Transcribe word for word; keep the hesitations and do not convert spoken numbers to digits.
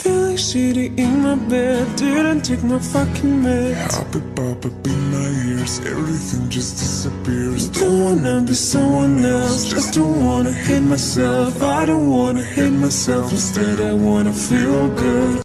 Feeling shitty in my bed, didn't take my fucking meds. Pop it, pop up in my ears, everything just disappears. Don't wanna be someone else, just don't wanna hate myself. I don't wanna hate myself, instead I wanna feel good.